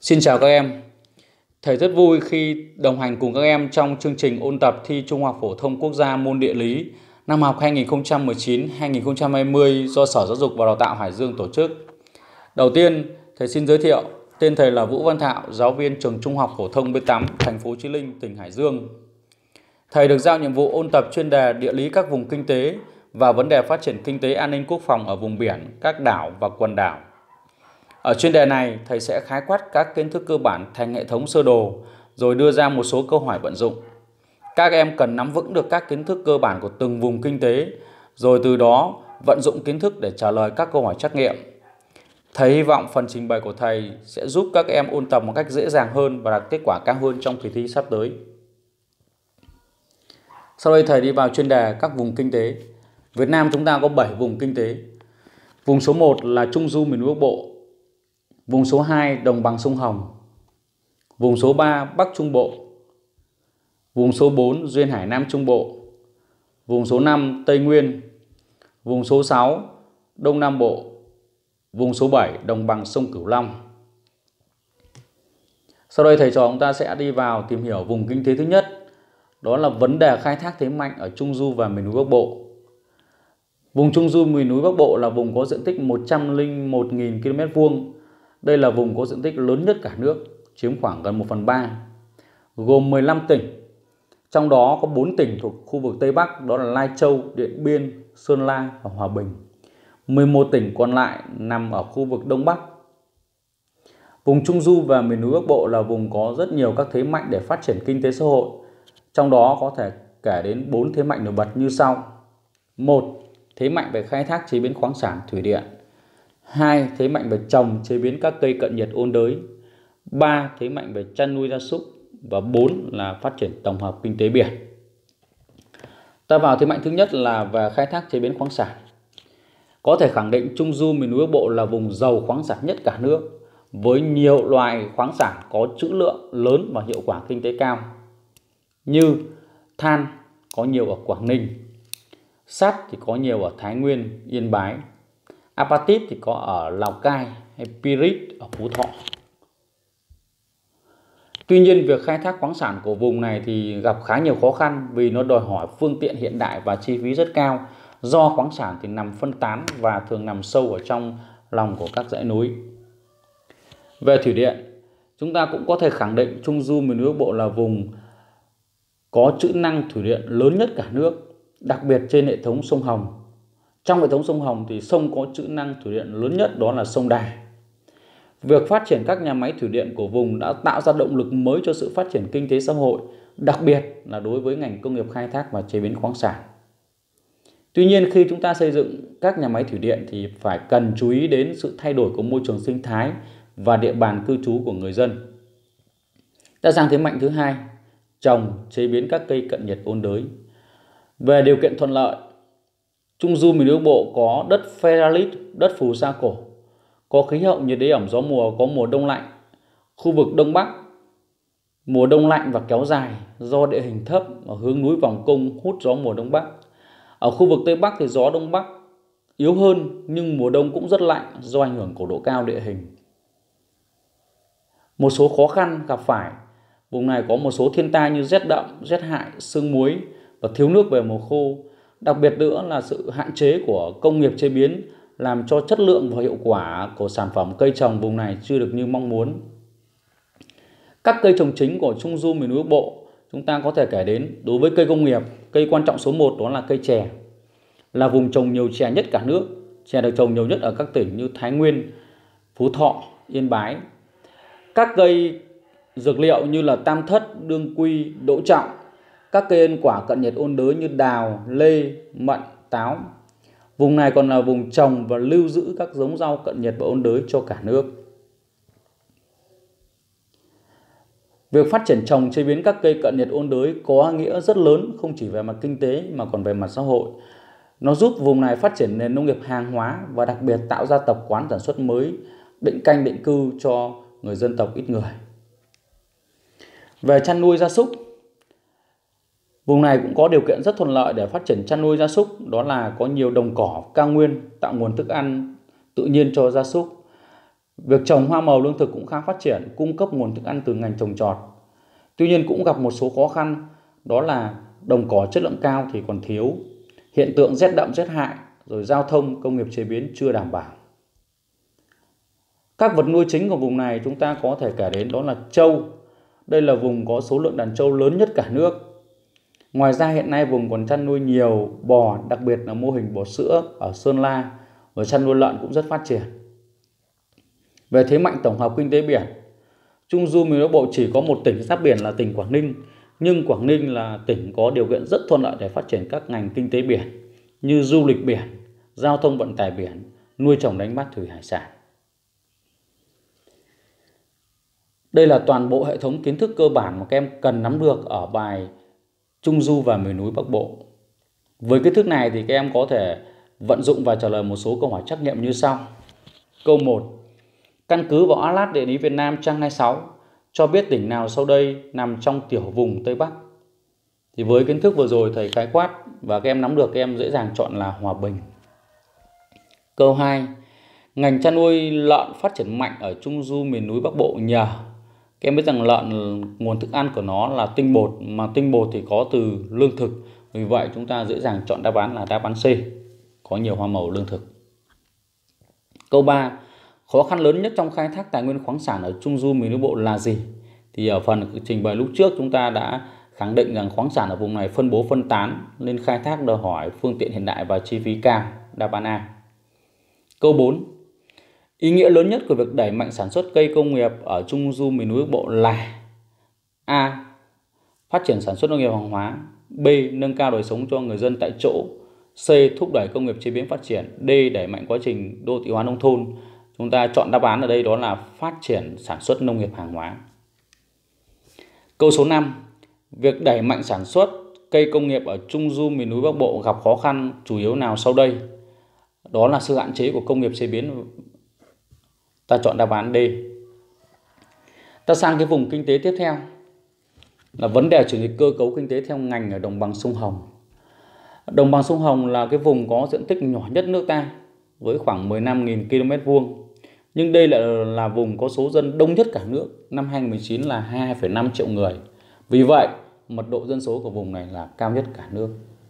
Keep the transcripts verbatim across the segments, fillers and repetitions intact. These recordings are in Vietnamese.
Xin chào các em. Thầy rất vui khi đồng hành cùng các em trong chương trình ôn tập thi Trung học phổ thông quốc gia môn địa lý năm học hai nghìn không trăm mười chín hai nghìn không trăm hai mươi do Sở Giáo dục và Đào tạo Hải Dương tổ chức. Đầu tiên, thầy xin giới thiệu, tên thầy là Vũ Văn Thạo, giáo viên trường Trung học phổ thông B tám, thành phố Chí Linh, tỉnh Hải Dương. Thầy được giao nhiệm vụ ôn tập chuyên đề địa lý các vùng kinh tế và vấn đề phát triển kinh tế an ninh quốc phòng ở vùng biển, các đảo và quần đảo. Ở chuyên đề này, thầy sẽ khái quát các kiến thức cơ bản thành hệ thống sơ đồ, rồi đưa ra một số câu hỏi vận dụng. Các em cần nắm vững được các kiến thức cơ bản của từng vùng kinh tế, rồi từ đó vận dụng kiến thức để trả lời các câu hỏi trắc nghiệm. Thầy hy vọng phần trình bày của thầy sẽ giúp các em ôn tập một cách dễ dàng hơn và đạt kết quả cao hơn trong kỳ thi sắp tới. Sau đây thầy đi vào chuyên đề các vùng kinh tế. Việt Nam chúng ta có bảy vùng kinh tế. Vùng số một là Trung du miền núi Bắc Bộ. Vùng số hai đồng bằng sông Hồng. Vùng số ba Bắc Trung Bộ. Vùng số bốn duyên hải Nam Trung Bộ. Vùng số năm Tây Nguyên. Vùng số sáu Đông Nam Bộ. Vùng số bảy đồng bằng sông Cửu Long. Sau đây thầy trò chúng ta sẽ đi vào tìm hiểu vùng kinh tế thứ nhất. Đó là vấn đề khai thác thế mạnh ở Trung du và miền núi Bắc Bộ. Vùng Trung du miền núi Bắc Bộ là vùng có diện tích một trăm lẻ một nghìn ki lô mét vuông. Đây là vùng có diện tích lớn nhất cả nước, chiếm khoảng gần một phần ba, gồm mười lăm tỉnh. Trong đó có bốn tỉnh thuộc khu vực Tây Bắc, đó là Lai Châu, Điện Biên, Sơn La và Hòa Bình. mười một tỉnh còn lại nằm ở khu vực Đông Bắc. Vùng Trung du và miền núi Bắc Bộ là vùng có rất nhiều các thế mạnh để phát triển kinh tế xã hội. Trong đó có thể kể đến bốn thế mạnh nổi bật như sau. một. Thế mạnh về khai thác chế biến khoáng sản thủy điện. hai. Thế mạnh về trồng chế biến các cây cận nhiệt ôn đới. ba. Thế mạnh về chăn nuôi gia súc. Và bốn là phát triển tổng hợp kinh tế biển. Ta vào thế mạnh thứ nhất là về khai thác chế biến khoáng sản. Có thể khẳng định Trung du miền núi Bắc Bộ là vùng giàu khoáng sản nhất cả nước, với nhiều loại khoáng sản có trữ lượng lớn và hiệu quả kinh tế cao. Như than có nhiều ở Quảng Ninh, sắt thì có nhiều ở Thái Nguyên, Yên Bái, apatit thì có ở Lào Cai hay pyrit ở Phú Thọ. Tuy nhiên, việc khai thác khoáng sản của vùng này thì gặp khá nhiều khó khăn vì nó đòi hỏi phương tiện hiện đại và chi phí rất cao, do khoáng sản thì nằm phân tán và thường nằm sâu ở trong lòng của các dãy núi. Về thủy điện, chúng ta cũng có thể khẳng định Trung du miền núi Bắc Bộ là vùng có trữ năng thủy điện lớn nhất cả nước, đặc biệt trên hệ thống sông Hồng. Trong hệ thống sông Hồng thì sông có trữ năng thủy điện lớn nhất đó là sông Đà. Việc phát triển các nhà máy thủy điện của vùng đã tạo ra động lực mới cho sự phát triển kinh tế xã hội, đặc biệt là đối với ngành công nghiệp khai thác và chế biến khoáng sản. Tuy nhiên, khi chúng ta xây dựng các nhà máy thủy điện thì phải cần chú ý đến sự thay đổi của môi trường sinh thái và địa bàn cư trú của người dân. Ta sang thế mạnh thứ hai, trồng chế biến các cây cận nhiệt ôn đới. Về điều kiện thuận lợi, Trung du miền núi Bắc Bộ có đất pheralit, đất phù sa cổ, có khí hậu nhiệt đới ẩm gió mùa, có mùa đông lạnh. Khu vực Đông Bắc, mùa đông lạnh và kéo dài do địa hình thấp ở hướng núi vòng cung hút gió mùa Đông Bắc. Ở khu vực Tây Bắc thì gió Đông Bắc yếu hơn nhưng mùa đông cũng rất lạnh do ảnh hưởng của độ cao địa hình. Một số khó khăn gặp phải, vùng này có một số thiên tai như rét đậm, rét hại, sương muối và thiếu nước về mùa khô. Đặc biệt nữa là sự hạn chế của công nghiệp chế biến làm cho chất lượng và hiệu quả của sản phẩm cây trồng vùng này chưa được như mong muốn. Các cây trồng chính của Trung du miền núi Bắc Bộ chúng ta có thể kể đến. Đối với cây công nghiệp, cây quan trọng số một đó là cây chè, là vùng trồng nhiều chè nhất cả nước. Chè được trồng nhiều nhất ở các tỉnh như Thái Nguyên, Phú Thọ, Yên Bái. Các cây dược liệu như là tam thất, đương quy, đỗ trọng. Các cây ăn quả cận nhiệt ôn đới như đào, lê, mận, táo. Vùng này còn là vùng trồng và lưu giữ các giống rau cận nhiệt và ôn đới cho cả nước. Việc phát triển trồng chế biến các cây cận nhiệt ôn đới có ý nghĩa rất lớn, không chỉ về mặt kinh tế mà còn về mặt xã hội. Nó giúp vùng này phát triển nền nông nghiệp hàng hóa và đặc biệt tạo ra tập quán sản xuất mới, định canh định cư cho người dân tộc ít người. Về chăn nuôi gia súc, vùng này cũng có điều kiện rất thuận lợi để phát triển chăn nuôi gia súc, đó là có nhiều đồng cỏ cao nguyên tạo nguồn thức ăn tự nhiên cho gia súc. Việc trồng hoa màu lương thực cũng khá phát triển, cung cấp nguồn thức ăn từ ngành trồng trọt. Tuy nhiên cũng gặp một số khó khăn, đó là đồng cỏ chất lượng cao thì còn thiếu, hiện tượng rét đậm rét hại, rồi giao thông công nghiệp chế biến chưa đảm bảo. Các vật nuôi chính của vùng này chúng ta có thể kể đến đó là trâu. Đây là vùng có số lượng đàn trâu lớn nhất cả nước. Ngoài ra hiện nay vùng còn chăn nuôi nhiều bò, đặc biệt là mô hình bò sữa ở Sơn La, và chăn nuôi lợn cũng rất phát triển. Về thế mạnh tổng hợp kinh tế biển, Trung Du miền Bắc Bộ chỉ có một tỉnh giáp biển là tỉnh Quảng Ninh, nhưng Quảng Ninh là tỉnh có điều kiện rất thuận lợi để phát triển các ngành kinh tế biển như du lịch biển, giao thông vận tải biển, nuôi trồng đánh bắt thủy hải sản. Đây là toàn bộ hệ thống kiến thức cơ bản mà các em cần nắm được ở bài Trung Du và miền núi Bắc Bộ. Với kiến thức này thì các em có thể vận dụng và trả lời một số câu hỏi trắc nghiệm như sau. Câu một. Căn cứ vào Atlas địa lý Việt Nam trang hai mươi sáu cho biết tỉnh nào sau đây nằm trong tiểu vùng Tây Bắc. Thì với kiến thức vừa rồi thầy khái quát và các em nắm được, các em dễ dàng chọn là Hòa Bình. Câu hai. Ngành chăn nuôi lợn phát triển mạnh ở Trung Du miền núi Bắc Bộ nhờ. Các em biết rằng lợn nguồn thức ăn của nó là tinh bột, mà tinh bột thì có từ lương thực. Vì vậy chúng ta dễ dàng chọn đáp án là đáp án C, có nhiều hoa màu lương thực. Câu ba. Khó khăn lớn nhất trong khai thác tài nguyên khoáng sản ở Trung Du miền núi Bắc Bộ là gì? Thì ở phần trình bày lúc trước chúng ta đã khẳng định rằng khoáng sản ở vùng này phân bố phân tán nên khai thác đòi hỏi phương tiện hiện đại và chi phí cao, đáp án A. Câu bốn. Ý nghĩa lớn nhất của việc đẩy mạnh sản xuất cây công nghiệp ở Trung Du miền núi Bắc Bộ là A. Phát triển sản xuất nông nghiệp hàng hóa, B. Nâng cao đời sống cho người dân tại chỗ, C. Thúc đẩy công nghiệp chế biến phát triển, D. Đẩy mạnh quá trình đô thị hóa nông thôn. Chúng ta chọn đáp án ở đây đó là phát triển sản xuất nông nghiệp hàng hóa. Câu số năm. Việc đẩy mạnh sản xuất cây công nghiệp ở Trung Du miền núi Bắc Bộ gặp khó khăn chủ yếu nào sau đây? Đó là sự hạn chế của công nghiệp chế biến. Ta chọn đáp án D. Ta sang cái vùng kinh tế tiếp theo là vấn đề chuyển dịch cơ cấu kinh tế theo ngành ở đồng bằng sông Hồng. Đồng bằng sông Hồng là cái vùng có diện tích nhỏ nhất nước ta với khoảng mười lăm nghìn ki lô mét vuông. Nhưng đây lại là, là vùng có số dân đông nhất cả nước, năm hai nghìn không trăm mười chín là hai phẩy năm triệu người. Vì vậy, mật độ dân số của vùng này là cao nhất cả nước.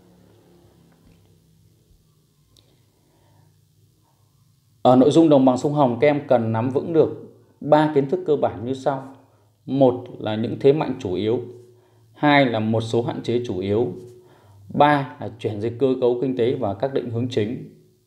Ở nội dung đồng bằng sông Hồng, các em cần nắm vững được ba kiến thức cơ bản như sau. Một là những thế mạnh chủ yếu, hai là một số hạn chế chủ yếu, ba là chuyển dịch cơ cấu kinh tế và các định hướng chính.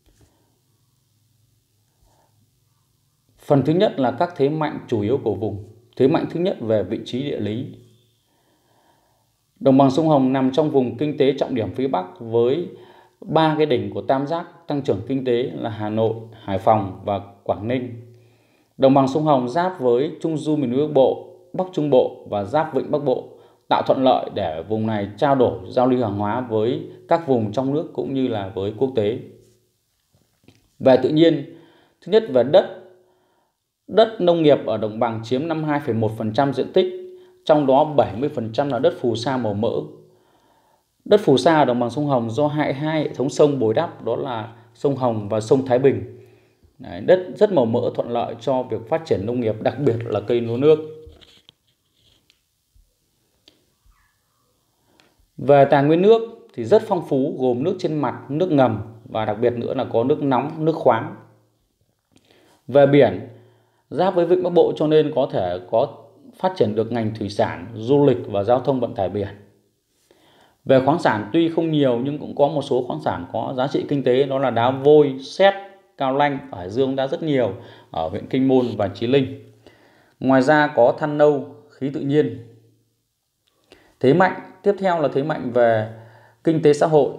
Phần thứ nhất là các thế mạnh chủ yếu của vùng. Thế mạnh thứ nhất về vị trí địa lý. Đồng bằng sông Hồng nằm trong vùng kinh tế trọng điểm phía Bắc với ba cái đỉnh của tam giác tăng trưởng kinh tế là Hà Nội, Hải Phòng và Quảng Ninh. Đồng bằng sông Hồng giáp với Trung Du miền núi Bắc Bộ, Bắc Trung Bộ và giáp Vịnh Bắc Bộ, tạo thuận lợi để vùng này trao đổi giao lưu hàng hóa với các vùng trong nước cũng như là với quốc tế. Về tự nhiên, thứ nhất về đất. Đất nông nghiệp ở đồng bằng chiếm năm mươi hai phẩy một phần trăm diện tích, trong đó bảy mươi phần trăm là đất phù sa màu mỡ. Đất phù sa ở đồng bằng sông Hồng do hai, hai hệ thống sông bồi đắp, đó là sông Hồng và sông Thái Bình. Đấy, đất rất màu mỡ thuận lợi cho việc phát triển nông nghiệp, đặc biệt là cây lúa nước. Về tài nguyên nước thì rất phong phú, gồm nước trên mặt, nước ngầm và đặc biệt nữa là có nước nóng, nước khoáng. Về biển, giáp với Vịnh Bắc Bộ cho nên có thể có phát triển được ngành thủy sản, du lịch và giao thông vận tải biển. Về khoáng sản tuy không nhiều nhưng cũng có một số khoáng sản có giá trị kinh tế, đó là đá vôi, sét, cao lanh ở Hải Dương đã rất nhiều, ở huyện Kinh Môn và Chí Linh. Ngoài ra có than nâu, khí tự nhiên. Thế mạnh tiếp theo là thế mạnh về kinh tế xã hội.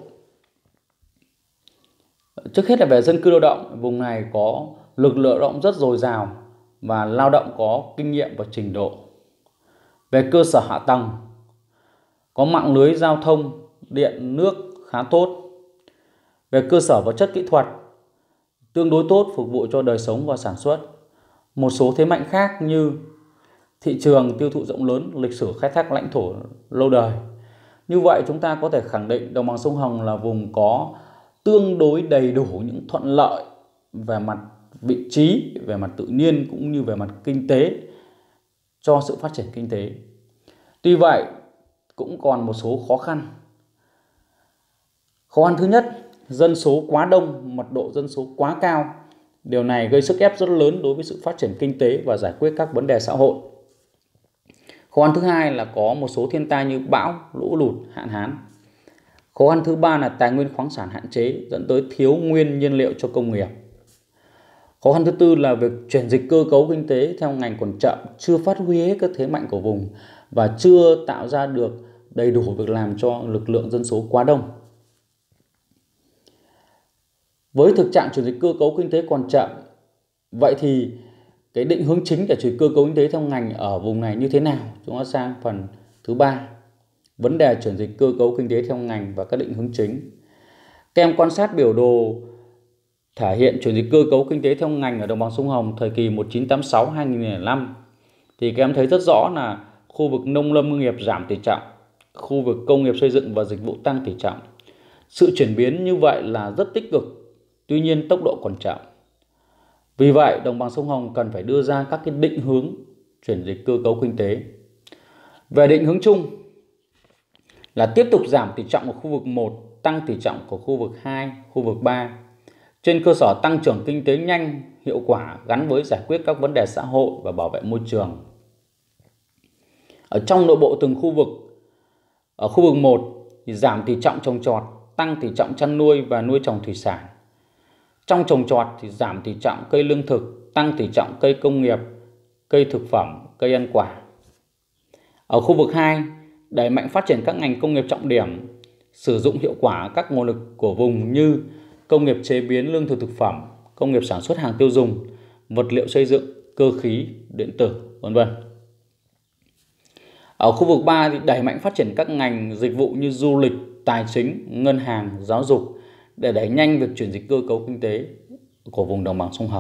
Trước hết là về dân cư lao động, vùng này có lực lượng lao động rất dồi dào và lao động có kinh nghiệm và trình độ. Về cơ sở hạ tầng, có mạng lưới giao thông, điện, nước khá tốt. Về cơ sở vật chất kỹ thuật, tương đối tốt phục vụ cho đời sống và sản xuất. Một số thế mạnh khác như thị trường tiêu thụ rộng lớn, lịch sử khai thác lãnh thổ lâu đời. Như vậy chúng ta có thể khẳng định đồng bằng sông Hồng là vùng có tương đối đầy đủ những thuận lợi về mặt vị trí về mặt tự nhiên cũng như về mặt kinh tế cho sự phát triển kinh tế. Tuy vậy, cũng còn một số khó khăn. Khó khăn thứ nhất, dân số quá đông, mật độ dân số quá cao. Điều này gây sức ép rất lớn đối với sự phát triển kinh tế và giải quyết các vấn đề xã hội. Khó khăn thứ hai là có một số thiên tai như bão, lũ lụt, hạn hán. Khó khăn thứ ba là tài nguyên khoáng sản hạn chế dẫn tới thiếu nguyên nhiên liệu cho công nghiệp. Khó khăn thứ tư là việc chuyển dịch cơ cấu kinh tế theo ngành còn chậm, chưa phát huy hết các thế mạnh của vùng và chưa tạo ra được đầy đủ việc làm cho lực lượng dân số quá đông. Với thực trạng chuyển dịch cơ cấu kinh tế còn chậm, vậy thì cái định hướng chính để chuyển cơ cấu kinh tế theo ngành ở vùng này như thế nào? Chúng ta sang phần thứ ba, vấn đề chuyển dịch cơ cấu kinh tế theo ngành và các định hướng chính. Các em quan sát biểu đồ thể hiện chuyển dịch cơ cấu kinh tế theo ngành ở đồng bằng sông Hồng thời kỳ một nghìn chín trăm tám mươi sáu đến hai nghìn không trăm lẻ năm thì các em thấy rất rõ là khu vực nông lâm ngư nghiệp giảm tỷ trọng, khu vực công nghiệp xây dựng và dịch vụ tăng tỷ trọng. Sự chuyển biến như vậy là rất tích cực, tuy nhiên tốc độ còn chậm. Vì vậy, đồng bằng sông Hồng cần phải đưa ra các cái định hướng chuyển dịch cơ cấu kinh tế. Về định hướng chung là tiếp tục giảm tỷ trọng của khu vực một, tăng tỷ trọng của khu vực hai, khu vực ba. Trên cơ sở tăng trưởng kinh tế nhanh, hiệu quả gắn với giải quyết các vấn đề xã hội và bảo vệ môi trường. Ở trong nội bộ từng khu vực, ở khu vực một thì giảm tỷ trọng trồng trọt, tăng tỷ trọng chăn nuôi và nuôi trồng thủy sản. Trong trồng trọt thì giảm tỷ trọng cây lương thực, tăng tỷ trọng cây công nghiệp, cây thực phẩm, cây ăn quả. Ở khu vực hai, đẩy mạnh phát triển các ngành công nghiệp trọng điểm, sử dụng hiệu quả các nguồn lực của vùng như công nghiệp chế biến lương thực thực phẩm, công nghiệp sản xuất hàng tiêu dùng, vật liệu xây dựng, cơ khí, điện tử, vân vân. Ở khu vực ba thì đẩy mạnh phát triển các ngành dịch vụ như du lịch, tài chính, ngân hàng, giáo dục để đẩy nhanh việc chuyển dịch cơ cấu kinh tế của vùng đồng bằng sông Hồng.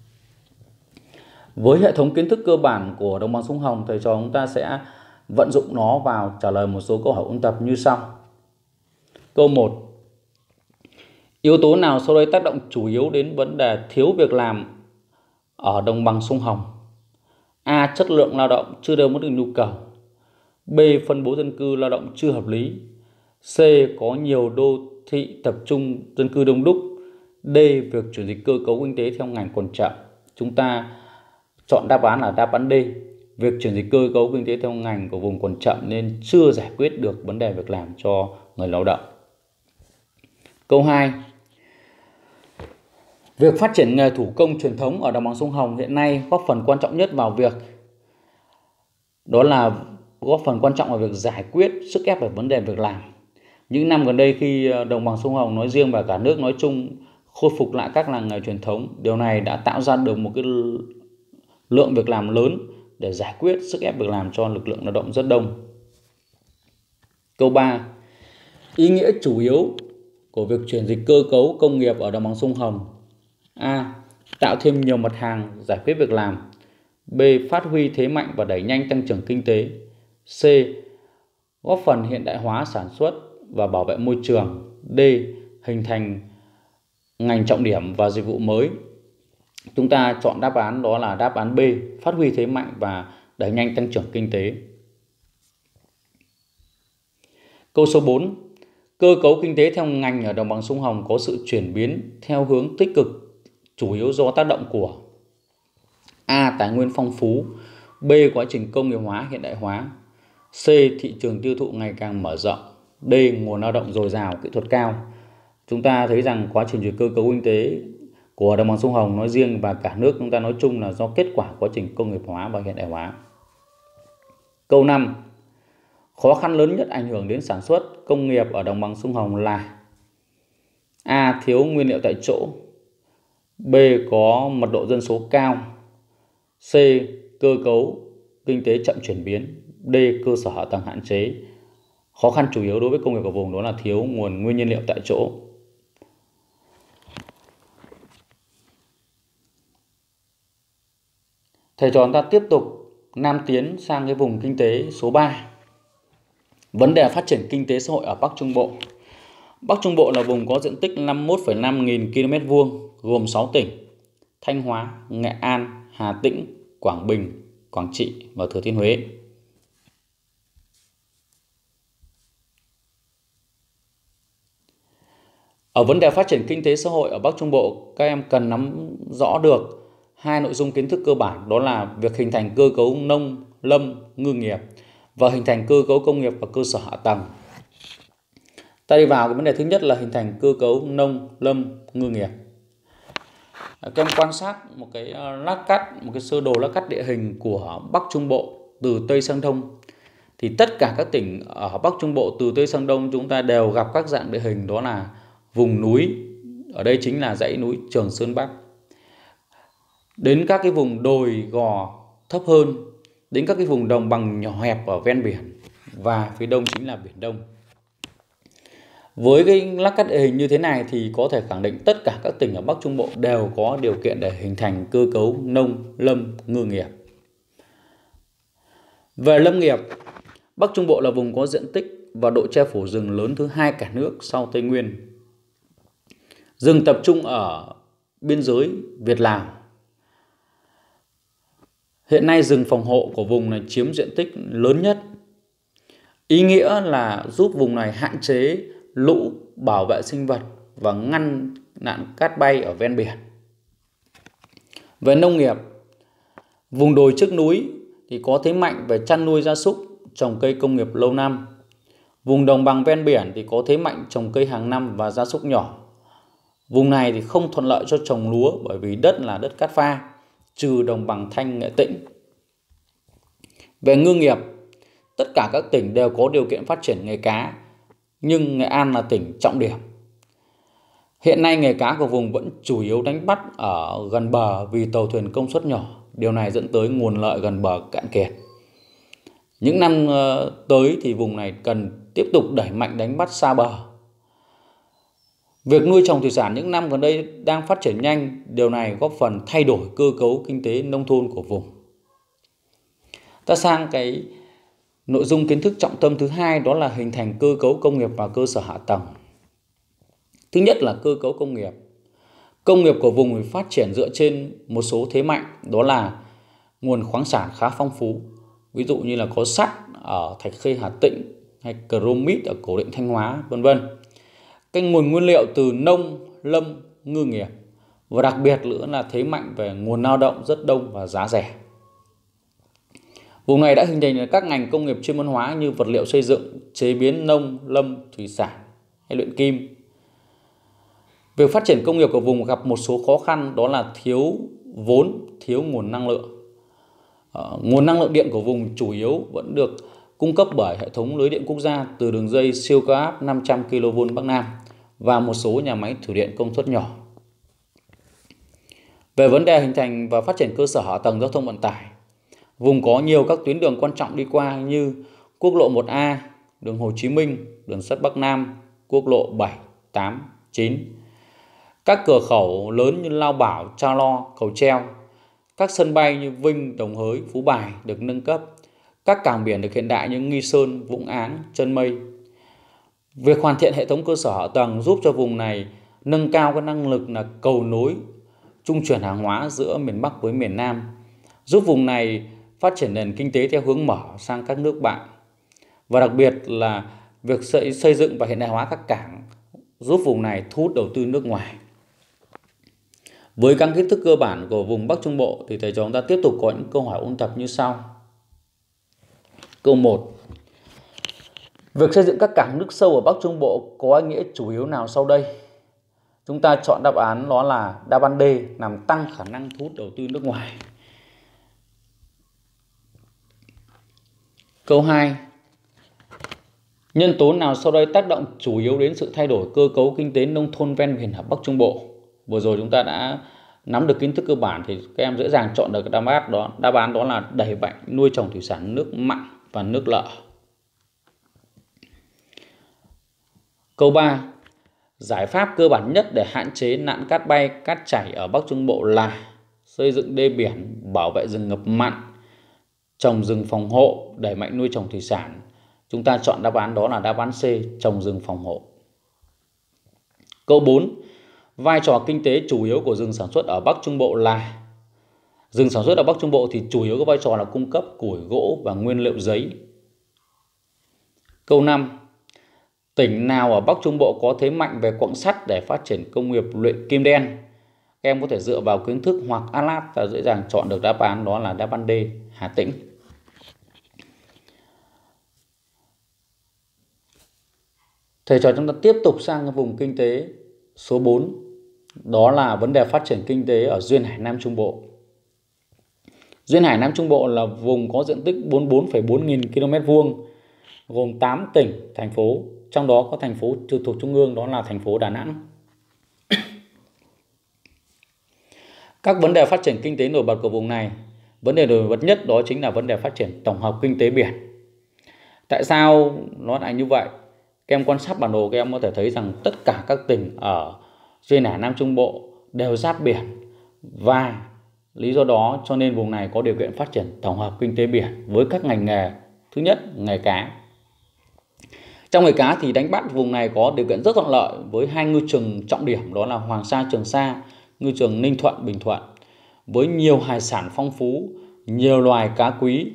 Với hệ thống kiến thức cơ bản của đồng bằng sông Hồng, thầy trò chúng ta sẽ vận dụng nó vào trả lời một số câu hỏi ôn tập như sau. Câu một. Yếu tố nào sau đây tác động chủ yếu đến vấn đề thiếu việc làm ở đồng bằng sông Hồng? A. Chất lượng lao động chưa đáp ứng được nhu cầu. B. Phân bố dân cư lao động chưa hợp lý. C. Có nhiều đô thị tập trung dân cư đông đúc. D. Việc chuyển dịch cơ cấu kinh tế theo ngành còn chậm. Chúng ta chọn đáp án là đáp án D. Việc chuyển dịch cơ cấu kinh tế theo ngành của vùng còn chậm nên chưa giải quyết được vấn đề việc làm cho người lao động. Câu hai. Việc phát triển nghề thủ công truyền thống ở đồng bằng sông Hồng hiện nay góp phần quan trọng nhất vào việc đó là góp phần quan trọng vào việc giải quyết sức ép về vấn đề việc làm. Những năm gần đây khi đồng bằng sông Hồng nói riêng và cả nước nói chung khôi phục lại các làng nghề truyền thống, điều này đã tạo ra được một cái lượng việc làm lớn để giải quyết sức ép việc làm cho lực lượng lao động rất đông. Câu ba. Ý nghĩa chủ yếu của việc chuyển dịch cơ cấu công nghiệp ở đồng bằng sông Hồng. A. Tạo thêm nhiều mặt hàng, giải quyết việc làm. B. Phát huy thế mạnh và đẩy nhanh tăng trưởng kinh tế. C. Góp phần hiện đại hóa sản xuất và bảo vệ môi trường. D. Hình thành ngành trọng điểm và dịch vụ mới. Chúng ta chọn đáp án đó là đáp án B. Phát huy thế mạnh và đẩy nhanh tăng trưởng kinh tế. Câu số bốn. Cơ cấu kinh tế theo ngành ở đồng bằng sông Hồng có sự chuyển biến theo hướng tích cực, chủ yếu do tác động của A. Tài nguyên phong phú. B. Quá trình công nghiệp hóa hiện đại hóa. C. Thị trường tiêu thụ ngày càng mở rộng. D. Nguồn lao động dồi dào, kỹ thuật cao. Chúng ta thấy rằng quá trình chuyển cơ cấu kinh tế của đồng bằng sông Hồng nói riêng và cả nước chúng ta nói chung là do kết quả quá trình công nghiệp hóa và hiện đại hóa. Câu năm. Khó khăn lớn nhất ảnh hưởng đến sản xuất công nghiệp ở đồng bằng sông Hồng là A. Thiếu nguyên liệu tại chỗ. B. Có mật độ dân số cao. C. Cơ cấu kinh tế chậm chuyển biến. D. Cơ sở hạ tầng hạn chế. Khó khăn chủ yếu đối với công nghiệp ở vùng đó là thiếu nguồn nguyên nhiên liệu tại chỗ. Thầy trò chúng ta tiếp tục nam tiến sang cái vùng kinh tế số ba. Vấn đề phát triển kinh tế xã hội ở Bắc Trung Bộ. Bắc Trung Bộ là vùng có diện tích năm mươi mốt phẩy năm nghìn ki lô mét vuông, gồm sáu tỉnh: Thanh Hóa, Nghệ An, Hà Tĩnh, Quảng Bình, Quảng Trị và Thừa Thiên Huế. Ở vấn đề phát triển kinh tế xã hội ở Bắc Trung Bộ, các em cần nắm rõ được hai nội dung kiến thức cơ bản, đó là việc hình thành cơ cấu nông, lâm, ngư nghiệp và hình thành cơ cấu công nghiệp và cơ sở hạ tầng. Ta đi vào cái vấn đề thứ nhất là hình thành cơ cấu nông, lâm, ngư nghiệp. Các em quan sát một cái lát cắt, một cái sơ đồ lát cắt địa hình của Bắc Trung Bộ từ Tây sang Đông. Thì tất cả các tỉnh ở Bắc Trung Bộ từ Tây sang Đông chúng ta đều gặp các dạng địa hình, đó là vùng núi, ở đây chính là dãy núi Trường Sơn Bắc, đến các cái vùng đồi gò thấp hơn, đến các cái vùng đồng bằng nhỏ hẹp ở ven biển, và phía đông chính là Biển Đông. Với cái lát cắt địa hình như thế này thì có thể khẳng định tất cả các tỉnh ở Bắc Trung Bộ đều có điều kiện để hình thành cơ cấu nông, lâm, ngư nghiệp. Về lâm nghiệp, Bắc Trung Bộ là vùng có diện tích và độ che phủ rừng lớn thứ hai cả nước sau Tây Nguyên. Rừng tập trung ở biên giới Việt-Lào. Hiện nay rừng phòng hộ của vùng này chiếm diện tích lớn nhất. Ý nghĩa là giúp vùng này hạn chế lũ, bảo vệ sinh vật và ngăn nạn cát bay ở ven biển. Về nông nghiệp, vùng đồi trước núi thì có thế mạnh về chăn nuôi gia súc, trồng cây công nghiệp lâu năm. Vùng đồng bằng ven biển thì có thế mạnh trồng cây hàng năm và gia súc nhỏ. Vùng này thì không thuận lợi cho trồng lúa bởi vì đất là đất cát pha, trừ đồng bằng Thanh, Nghệ Tĩnh. Về ngư nghiệp, tất cả các tỉnh đều có điều kiện phát triển nghề cá, nhưng Nghệ An là tỉnh trọng điểm. Hiện nay nghề cá của vùng vẫn chủ yếu đánh bắt ở gần bờ vì tàu thuyền công suất nhỏ. Điều này dẫn tới nguồn lợi gần bờ cạn kiệt. Những năm tới thì vùng này cần tiếp tục đẩy mạnh đánh bắt xa bờ. Việc nuôi trồng thủy sản những năm gần đây đang phát triển nhanh, điều này góp phần thay đổi cơ cấu kinh tế nông thôn của vùng. Ta sang cái nội dung kiến thức trọng tâm thứ hai, đó là hình thành cơ cấu công nghiệp và cơ sở hạ tầng. Thứ nhất là cơ cấu công nghiệp. Công nghiệp của vùng phát triển dựa trên một số thế mạnh, đó là nguồn khoáng sản khá phong phú. Ví dụ như là có sắt ở Thạch Khê, Hà Tĩnh, hay chromit ở Cổ Định, Thanh Hóa, vân vân. Cái nguồn nguyên liệu từ nông, lâm, ngư nghiệp, và đặc biệt nữa là thế mạnh về nguồn lao động rất đông và giá rẻ. Vùng này đã hình thành các ngành công nghiệp chuyên môn hóa như vật liệu xây dựng, chế biến nông, lâm, thủy sản hay luyện kim. Việc phát triển công nghiệp của vùng gặp một số khó khăn, đó là thiếu vốn, thiếu nguồn năng lượng. Ờ, nguồn năng lượng điện của vùng chủ yếu vẫn được cung cấp bởi hệ thống lưới điện quốc gia từ đường dây siêu cao áp năm trăm ki lô vôn Bắc Nam và một số nhà máy thủy điện công suất nhỏ. Về vấn đề hình thành và phát triển cơ sở hạ tầng giao thông vận tải, vùng có nhiều các tuyến đường quan trọng đi qua như quốc lộ một A, đường Hồ Chí Minh, đường sắt Bắc Nam, quốc lộ bảy, tám, chín. Các cửa khẩu lớn như Lao Bảo, Cha Lo, Cầu Treo. Các sân bay như Vinh, Đồng Hới, Phú Bài được nâng cấp. Các cảng biển được hiện đại như Nghi Sơn, Vũng Áng, Chân Mây. Việc hoàn thiện hệ thống cơ sở hạ tầng giúp cho vùng này nâng cao cái năng lực là cầu nối, trung chuyển hàng hóa giữa miền Bắc với miền Nam, giúp vùng này phát triển nền kinh tế theo hướng mở sang các nước bạn. Và đặc biệt là việc xây, xây dựng và hiện đại hóa các cảng giúp vùng này thu hút đầu tư nước ngoài. Với các kiến thức cơ bản của vùng Bắc Trung Bộ thì thầy trò chúng ta tiếp tục có những câu hỏi ôn tập như sau. Câu một. Việc xây dựng các cảng nước sâu ở Bắc Trung Bộ có ý nghĩa chủ yếu nào sau đây? Chúng ta chọn đáp án đó là đáp án D, làm tăng khả năng thu hút đầu tư nước ngoài. Câu hai. Nhân tố nào sau đây tác động chủ yếu đến sự thay đổi cơ cấu kinh tế nông thôn ven biển ở Bắc Trung Bộ? Vừa rồi chúng ta đã nắm được kiến thức cơ bản thì các em dễ dàng chọn được đáp án đó. Đáp án đó là đẩy mạnh nuôi trồng thủy sản nước mặn và nước lợ. Câu ba. Giải pháp cơ bản nhất để hạn chế nạn cát bay, cát chảy ở Bắc Trung Bộ là xây dựng đê biển, bảo vệ rừng ngập mặn, trồng rừng phòng hộ, đẩy mạnh nuôi trồng thủy sản. Chúng ta chọn đáp án đó là đáp án C, trồng rừng phòng hộ. Câu bốn. vai trò kinh tế chủ yếu của rừng sản xuất ở Bắc Trung Bộ là rừng sản xuất ở Bắc Trung Bộ thì chủ yếu có vai trò là cung cấp củi gỗ và nguyên liệu giấy. Câu năm. Tỉnh nào ở Bắc Trung Bộ có thế mạnh về quặng sắt để phát triển công nghiệp luyện kim đen? Các em có thể dựa vào kiến thức hoặc atlas và dễ dàng chọn được đáp án, đó là đáp án D, Hà Tĩnh. Thầy trò chúng ta tiếp tục sang cái vùng kinh tế số bốn, đó là vấn đề phát triển kinh tế ở duyên hải Nam Trung Bộ. Duyên hải Nam Trung Bộ là vùng có diện tích bốn mươi bốn phẩy bốn nghìn ki lô mét vuông, gồm tám tỉnh, thành phố, trong đó có thành phố trực thuộc trung ương, đó là thành phố Đà Nẵng. Các vấn đề phát triển kinh tế nổi bật của vùng này, vấn đề nổi bật nhất đó chính là vấn đề phát triển tổng hợp kinh tế biển. Tại sao nó lại như vậy? Các em quan sát bản đồ, các em có thể thấy rằng tất cả các tỉnh ở duyên hải Nam Trung Bộ đều giáp biển, và lý do đó cho nên vùng này có điều kiện phát triển tổng hợp kinh tế biển với các ngành nghề. Thứ nhất, nghề cá. Trong nghề cá thì đánh bắt vùng này có điều kiện rất thuận lợi với hai ngư trường trọng điểm, đó là Hoàng Sa, Trường Sa, ngư trường Ninh Thuận, Bình Thuận, với nhiều hải sản phong phú, nhiều loài cá quý.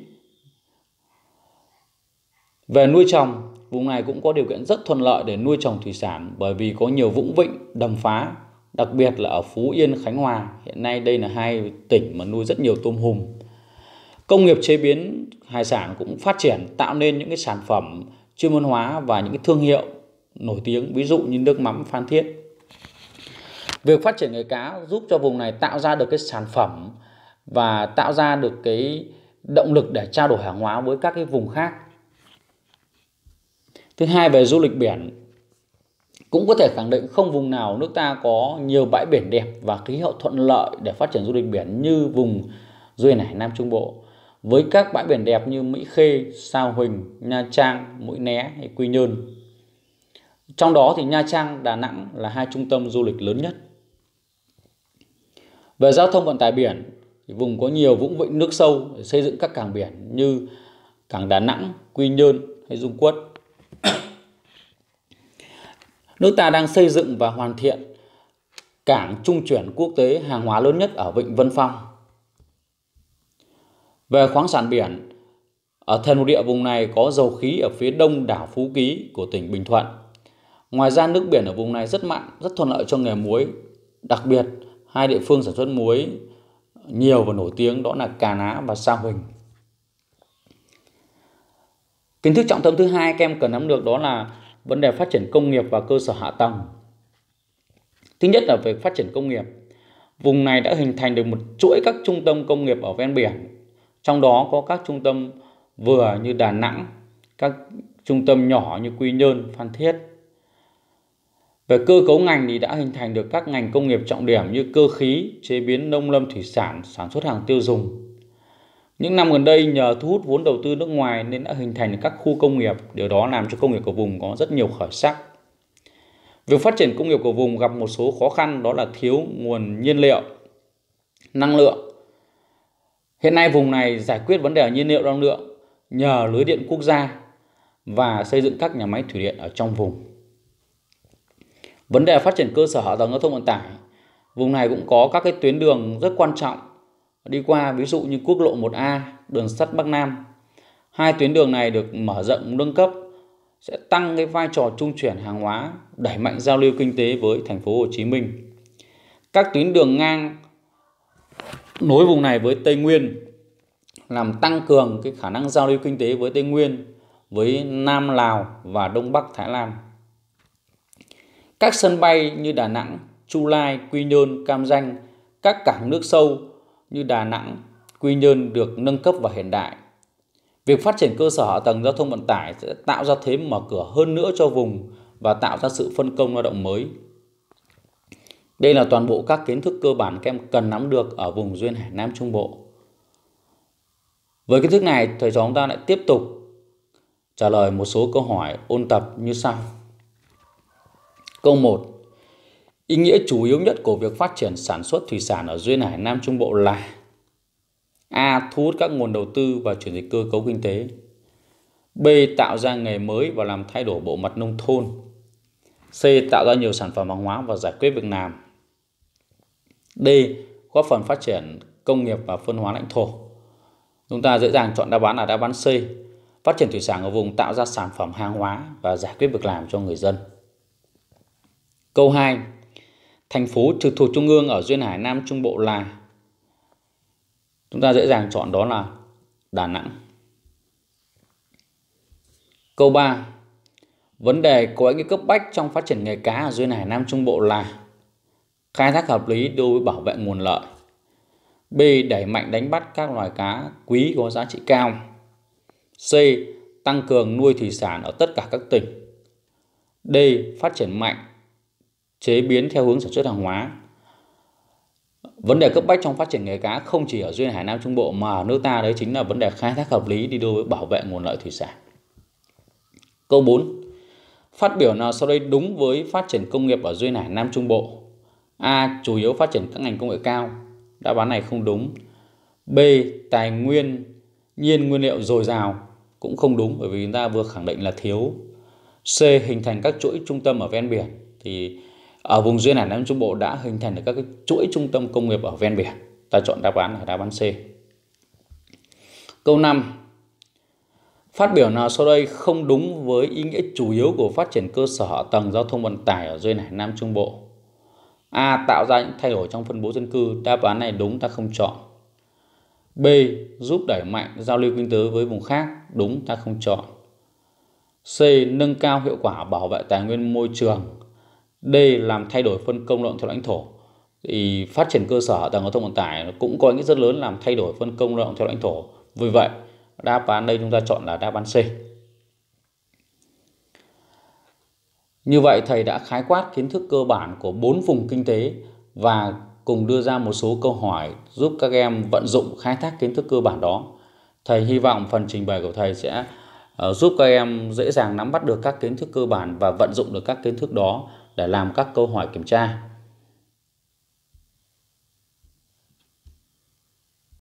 Về nuôi trồng, vùng này cũng có điều kiện rất thuận lợi để nuôi trồng thủy sản bởi vì có nhiều vũng vịnh, đầm phá, đặc biệt là ở Phú Yên, Khánh Hòa. Hiện nay đây là hai tỉnh mà nuôi rất nhiều tôm hùm. Công nghiệp chế biến hải sản cũng phát triển, tạo nên những cái sản phẩm chuyên môn hóa và những cái thương hiệu nổi tiếng, ví dụ như nước mắm Phan Thiết. Việc phát triển nghề cá giúp cho vùng này tạo ra được cái sản phẩm và tạo ra được cái động lực để trao đổi hàng hóa với các cái vùng khác. Thứ hai, về du lịch biển, cũng có thể khẳng định không vùng nào nước ta có nhiều bãi biển đẹp và khí hậu thuận lợi để phát triển du lịch biển như vùng duyên hải Nam Trung Bộ, với các bãi biển đẹp như Mỹ Khê, Sao Huỳnh, Nha Trang, Mũi Né hay Quy Nhơn. Trong đó thì Nha Trang, Đà Nẵng là hai trung tâm du lịch lớn nhất. Về giao thông vận tải biển, thì vùng có nhiều vũng vịnh nước sâu để xây dựng các cảng biển như cảng Đà Nẵng, Quy Nhơn hay Dung Quất. Nước ta đang xây dựng và hoàn thiện cảng trung chuyển quốc tế hàng hóa lớn nhất ở vịnh Vân Phong. Về khoáng sản biển, ở thềm lục địa vùng này có dầu khí ở phía đông đảo Phú Quý của tỉnh Bình Thuận. Ngoài ra nước biển ở vùng này rất mặn, rất thuận lợi cho nghề muối. Đặc biệt, hai địa phương sản xuất muối nhiều và nổi tiếng đó là Cà Ná và Sa Huỳnh. Kiến thức trọng tâm thứ hai các em cần nắm được đó là vấn đề phát triển công nghiệp và cơ sở hạ tầng. Thứ nhất là về phát triển công nghiệp. Vùng này đã hình thành được một chuỗi các trung tâm công nghiệp ở ven biển. Trong đó có các trung tâm vừa như Đà Nẵng, các trung tâm nhỏ như Quy Nhơn, Phan Thiết. Về cơ cấu ngành thì đã hình thành được các ngành công nghiệp trọng điểm như cơ khí, chế biến nông lâm thủy sản, sản xuất hàng tiêu dùng. Những năm gần đây nhờ thu hút vốn đầu tư nước ngoài nên đã hình thành các khu công nghiệp, điều đó làm cho công nghiệp của vùng có rất nhiều khởi sắc. Việc phát triển công nghiệp của vùng gặp một số khó khăn, đó là thiếu nguồn nhiên liệu, năng lượng. Hiện nay vùng này giải quyết vấn đề nhiên liệu năng lượng nhờ lưới điện quốc gia và xây dựng các nhà máy thủy điện ở trong vùng. Vấn đề phát triển cơ sở hạ tầng giao thông vận tải, vùng này cũng có các cái tuyến đường rất quan trọng đi qua, ví dụ như quốc lộ một A, đường sắt Bắc Nam. Hai tuyến đường này được mở rộng nâng cấp sẽ tăng cái vai trò trung chuyển hàng hóa, đẩy mạnh giao lưu kinh tế với thành phố Hồ Chí Minh. Các tuyến đường ngang nối vùng này với Tây Nguyên làm tăng cường cái khả năng giao lưu kinh tế với Tây Nguyên, với Nam Lào và Đông Bắc Thái Lan. Các sân bay như Đà Nẵng, Chu Lai, Quy Nhơn, Cam Ranh, các cảng nước sâu như Đà Nẵng, Quy Nhơn được nâng cấp và hiện đại. Việc phát triển cơ sở hạ tầng giao thông vận tải sẽ tạo ra thế mở cửa hơn nữa cho vùng và tạo ra sự phân công lao động mới. Đây là toàn bộ các kiến thức cơ bản các em cần nắm được ở vùng duyên hải Nam Trung Bộ. Với kiến thức này, thầy trò chúng ta lại tiếp tục trả lời một số câu hỏi ôn tập như sau. Câu một. Ý nghĩa chủ yếu nhất của việc phát triển sản xuất thủy sản ở duyên hải Nam Trung Bộ là: A. Thu hút các nguồn đầu tư và chuyển dịch cơ cấu kinh tế. B. Tạo ra nghề mới và làm thay đổi bộ mặt nông thôn. C. Tạo ra nhiều sản phẩm hàng hóa và giải quyết việc làm. D. Góp phần phát triển công nghiệp và phân hóa lãnh thổ. Chúng ta dễ dàng chọn đáp án là đáp án C. Phát triển thủy sản ở vùng tạo ra sản phẩm hàng hóa và giải quyết việc làm cho người dân. Câu hai. Thành phố trực thuộc Trung ương ở duyên hải Nam Trung Bộ là? Chúng ta dễ dàng chọn đó là Đà Nẵng. Câu ba. Vấn đề có ý nghĩa cấp bách trong phát triển nghề cá ở duyên hải Nam Trung Bộ là? Khai thác hợp lý đối với bảo vệ nguồn lợi. B. Đẩy mạnh đánh bắt các loài cá quý có giá trị cao. C. Tăng cường nuôi thủy sản ở tất cả các tỉnh. D. Phát triển mạnh chế biến theo hướng sản xuất hàng hóa. Vấn đề cấp bách trong phát triển nghề cá không chỉ ở duyên hải Nam Trung Bộ mà ở nước ta, đấy chính là vấn đề khai thác hợp lý đi đôi với bảo vệ nguồn lợi thủy sản. Câu bốn. Phát biểu nào sau đây đúng với phát triển công nghiệp ở duyên hải Nam Trung Bộ? A. Chủ yếu phát triển các ngành công nghệ cao. Đáp án này không đúng. B. Tài nguyên nhiên nguyên liệu dồi dào. Cũng không đúng, bởi vì chúng ta vừa khẳng định là thiếu. C. Hình thành các chuỗi trung tâm ở ven biển. Thì ở vùng duyên hải Nam Trung Bộ đã hình thành được các cái chuỗi trung tâm công nghiệp ở ven biển. Ta chọn đáp án là đáp án C. Câu năm. Phát biểu nào sau đây không đúng với ý nghĩa chủ yếu của phát triển cơ sở hạ tầng giao thông vận tải ở duyên hải Nam Trung Bộ? A. Tạo ra những thay đổi trong phân bố dân cư. Đáp án này đúng, ta không chọn. B. Giúp đẩy mạnh giao lưu kinh tế với vùng khác. Đúng, ta không chọn. C. Nâng cao hiệu quả bảo vệ tài nguyên môi trường. D. Làm thay đổi phân công lao động theo lãnh thổ. Thì phát triển cơ sở hạ tầng giao thông vận tải cũng có ý nghĩa rất lớn làm thay đổi phân công lao động theo lãnh thổ. Vì vậy, đáp án đây chúng ta chọn là đáp án C. Như vậy thầy đã khái quát kiến thức cơ bản của bốn vùng kinh tế và cùng đưa ra một số câu hỏi giúp các em vận dụng khai thác kiến thức cơ bản đó. Thầy hy vọng phần trình bày của thầy sẽ uh, giúp các em dễ dàng nắm bắt được các kiến thức cơ bản và vận dụng được các kiến thức đó để làm các câu hỏi kiểm tra.